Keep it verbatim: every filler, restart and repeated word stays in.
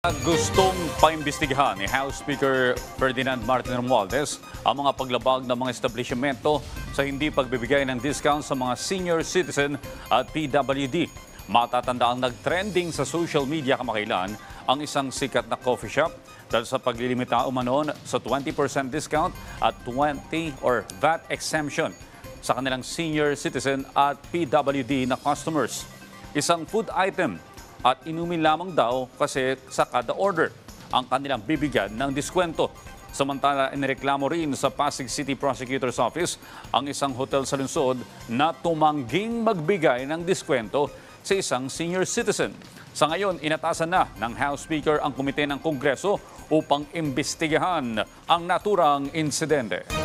Gustong paimbestigahan ni House Speaker Ferdinand Martin Romualdez ang mga paglabag ng mga establishmento sa hindi pagbibigay ng discount sa mga senior citizen at P W D. Matatanda ang nag-trending sa social media kamakailan ang isang sikat na coffee shop dahil sa paglilimita umanon sa twenty percent discount at twenty or V A T exemption sa kanilang senior citizen at P W D na customers. Isang food item at inumin lamang daw kasi sa kada order ang kanilang bibigyan ng diskwento. Samantala, inireklamo rin sa Pasig City Prosecutor's Office ang isang hotel sa lungsod na tumangging magbigay ng diskwento sa isang senior citizen. Sa ngayon, inatasan na ng House Speaker ang komite ng Kongreso upang imbestigahan ang naturang insidente.